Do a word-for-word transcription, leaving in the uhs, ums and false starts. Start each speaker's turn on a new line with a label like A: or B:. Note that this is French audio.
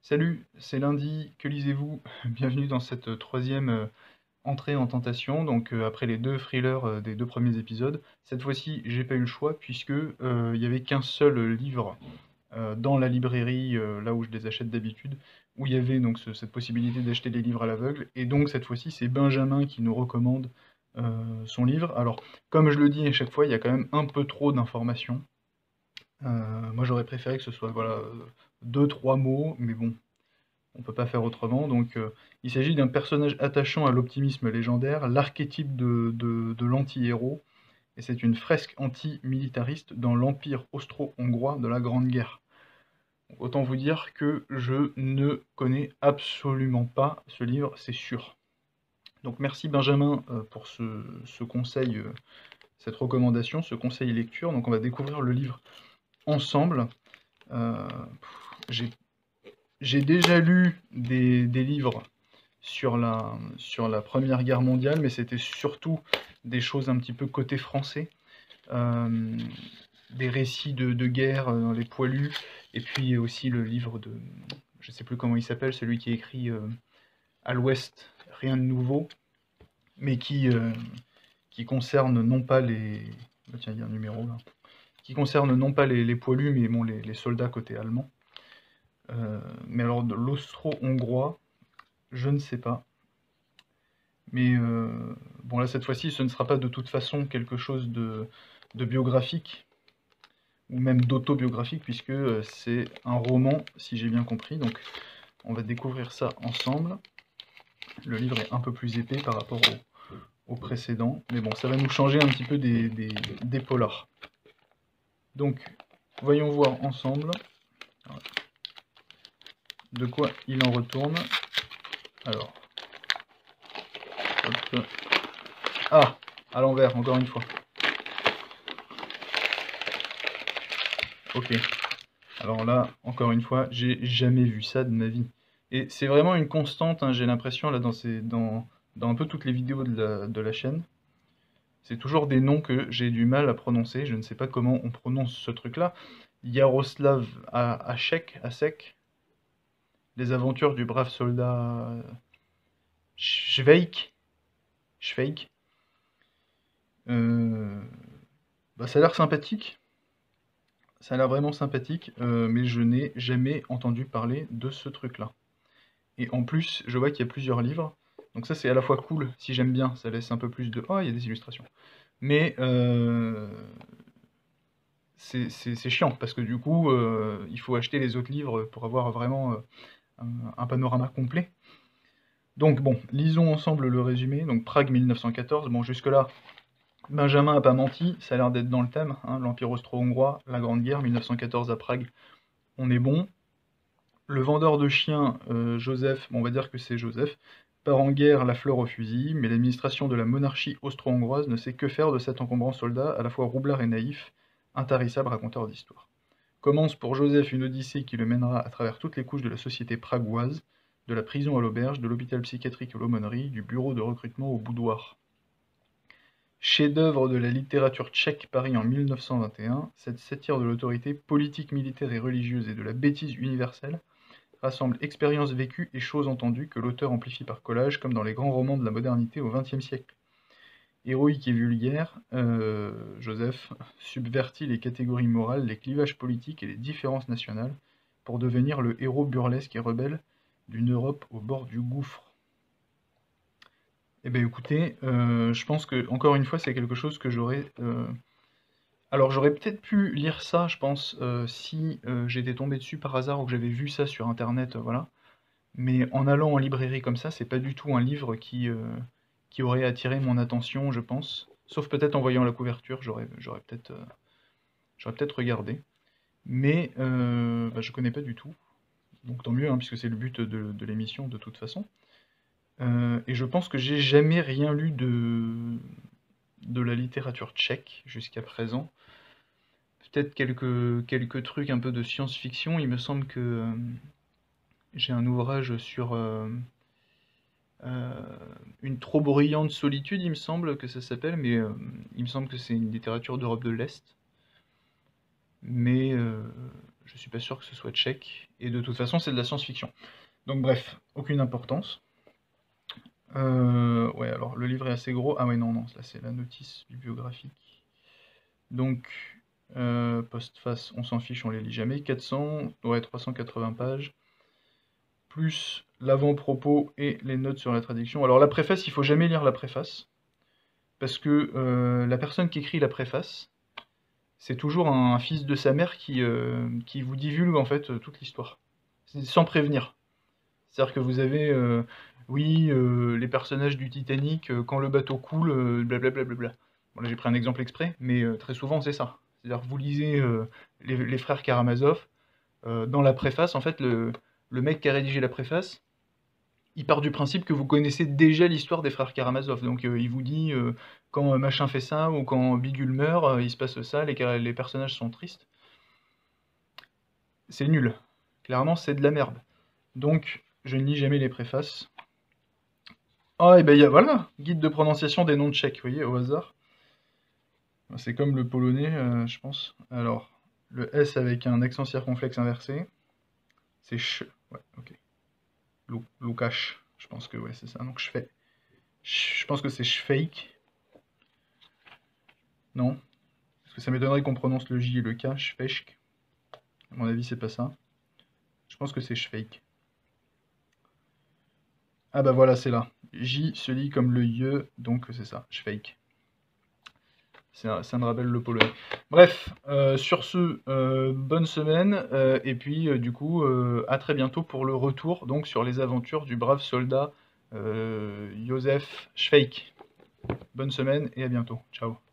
A: Salut, c'est lundi, que lisez-vous? Bienvenue dans cette troisième euh, entrée en tentation, donc euh, après les deux thrillers euh, des deux premiers épisodes. Cette fois-ci, j'ai pas eu le choix puisque euh, il y avait qu'un seul livre euh, dans la librairie, euh, là où je les achète d'habitude, où il y avait donc ce- cette possibilité d'acheter des livres à l'aveugle. Et donc cette fois-ci, c'est Benjamin qui nous recommande euh, son livre. Alors, comme je le dis à chaque fois, il y a quand même un peu trop d'informations. Euh, moi, j'aurais préféré que ce soit voilà, euh, deux, trois mots, mais bon, on peut pas faire autrement. Donc, euh, il s'agit d'un personnage attachant à l'optimisme légendaire, l'archétype de, de, de l'anti-héros, et c'est une fresque anti-militariste dans l'empire austro-hongrois de la Grande Guerre. Autant vous dire que je ne connais absolument pas ce livre, c'est sûr. Donc merci Benjamin euh, pour ce, ce conseil, euh, cette recommandation, ce conseil lecture. Donc on va découvrir le livre ensemble. Euh, j'ai j'ai déjà lu des, des livres sur la, sur la Première Guerre mondiale, mais c'était surtout des choses un petit peu côté français, euh, des récits de, de guerre euh, dans les poilus, et puis aussi le livre de, je sais plus comment il s'appelle, celui qui écrit euh, à l'Ouest, rien de nouveau, mais qui, euh, qui concerne non pas les... Oh, tiens, il y a un numéro là. Qui concerne non pas les, les poilus, mais bon, les, les soldats côté allemand. Euh, mais alors, de l'austro-hongrois, je ne sais pas. Mais euh, bon, là, cette fois-ci, ce ne sera pas de toute façon quelque chose de, de biographique, ou même d'autobiographique, puisque euh, c'est un roman, si j'ai bien compris. Donc, on va découvrir ça ensemble. Le livre est un peu plus épais par rapport au, au précédent, mais bon, ça va nous changer un petit peu des, des, des polars. Donc, voyons voir ensemble de quoi il en retourne. Alors, hop. Ah, à l'envers, encore une fois. Ok. Alors là, encore une fois, j'ai jamais vu ça de ma vie. Et c'est vraiment une constante, hein, j'ai l'impression, là, dans, ces, dans, dans un peu toutes les vidéos de la, de la chaîne. C'est toujours des noms que j'ai du mal à prononcer. Je ne sais pas comment on prononce ce truc-là. Yaroslav Hachek, Hasek, Les aventures du brave soldat Schweik. Schweik. Euh, bah, ça a l'air sympathique. Ça a l'air vraiment sympathique, euh, mais je n'ai jamais entendu parler de ce truc-là. Et en plus, je vois qu'il y a plusieurs livres. Donc ça, c'est à la fois cool, si j'aime bien, ça laisse un peu plus de... Oh, il y a des illustrations. Mais euh, c'est c'est chiant, parce que du coup, euh, il faut acheter les autres livres pour avoir vraiment euh, un, un panorama complet. Donc bon, lisons ensemble le résumé. Donc Prague mille neuf cent quatorze, bon jusque-là, Benjamin a pas menti, ça a l'air d'être dans le thème, hein, l'Empire austro-hongrois, la Grande Guerre, mille neuf cent quatorze à Prague, on est bon. Le vendeur de chiens, euh, Joseph, bon, on va dire que c'est Joseph, part en guerre la fleur au fusil, mais l'administration de la monarchie austro-hongroise ne sait que faire de cet encombrant soldat, à la fois roublard et naïf, intarissable raconteur d'histoire. Commence pour Joseph une odyssée qui le mènera à travers toutes les couches de la société pragoise, de la prison à l'auberge, de l'hôpital psychiatrique à l'aumônerie, du bureau de recrutement au boudoir. Chef-d'œuvre de la littérature tchèque paru en mille neuf cent vingt et un, cette satire de l'autorité politique, militaire et religieuse et de la bêtise universelle rassemble expériences vécues et choses entendues que l'auteur amplifie par collage, comme dans les grands romans de la modernité au vingtième siècle. Héroïque et vulgaire, euh, Joseph subvertit les catégories morales, les clivages politiques et les différences nationales pour devenir le héros burlesque et rebelle d'une Europe au bord du gouffre. Eh bien écoutez, euh, je pense que, encore une fois, c'est quelque chose que j'aurais... euh, Alors j'aurais peut-être pu lire ça, je pense, euh, si euh, j'étais tombé dessus par hasard ou que j'avais vu ça sur internet, euh, voilà. Mais en allant en librairie comme ça, c'est pas du tout un livre qui, euh, qui aurait attiré mon attention, je pense. Sauf peut-être en voyant la couverture, j'aurais j'aurais peut-être euh, j'aurais peut-être regardé. Mais euh, bah, je connais pas du tout. Donc tant mieux, hein, puisque c'est le but de, de l'émission de toute façon. Euh, et je pense que j'ai jamais rien lu de, de la littérature tchèque jusqu'à présent. Peut-être quelques, quelques trucs un peu de science-fiction. Il me semble que euh, j'ai un ouvrage sur... euh, Euh, une trop bruyante solitude, il me semble que ça s'appelle, mais euh, il me semble que c'est une littérature d'Europe de l'Est. Mais euh, je suis pas sûr que ce soit tchèque, et de toute façon c'est de la science-fiction. Donc bref, aucune importance. Euh, ouais, alors le livre est assez gros. Ah ouais, non, non, là c'est la notice bibliographique. Donc, euh, postface, on s'en fiche, on les lit jamais. quatre cents, ouais, trois cent quatre-vingts pages. Plus l'avant-propos et les notes sur la traduction. Alors la préface, il faut jamais lire la préface. Parce que euh, la personne qui écrit la préface, c'est toujours un fils de sa mère qui, euh, qui vous divulgue en fait euh, toute l'histoire. Sans prévenir. C'est-à-dire que vous avez, euh, oui, euh, les personnages du Titanic, euh, quand le bateau coule, euh, blablabla. Bla, bon, là j'ai pris un exemple exprès, mais euh, très souvent c'est ça. C'est-à-dire que vous lisez euh, les, les frères Karamazov, euh, dans la préface, en fait, le, le mec qui a rédigé la préface, il part du principe que vous connaissez déjà l'histoire des frères Karamazov. Donc euh, il vous dit, euh, quand euh, machin fait ça, ou quand Bigul meurt, euh, il se passe ça, les, les personnages sont tristes. C'est nul. Clairement, c'est de la merde. Donc, je ne lis jamais les préfaces. Ah, et ben, il y a, voilà, guide de prononciation des noms tchèques, vous voyez, au hasard. C'est comme le polonais, euh, je pense. Alors, le S avec un accent circonflexe inversé, c'est ch. Ouais, ok. Lukash, je pense que ouais, c'est ça. Donc, je fais. Je pense que c'est Schweik. Non. Parce que ça m'étonnerait qu'on prononce le J et le K, Schweik. À mon avis, c'est pas ça. Je pense que c'est Schweik. Ah bah voilà, c'est là. J se lit comme le Y, donc c'est ça, Schweik. Ça, ça me rappelle le polonais. Bref, euh, sur ce, euh, bonne semaine, euh, et puis euh, du coup, euh, à très bientôt pour le retour donc sur les aventures du brave soldat euh, Josef Schweik. Bonne semaine et à bientôt. Ciao.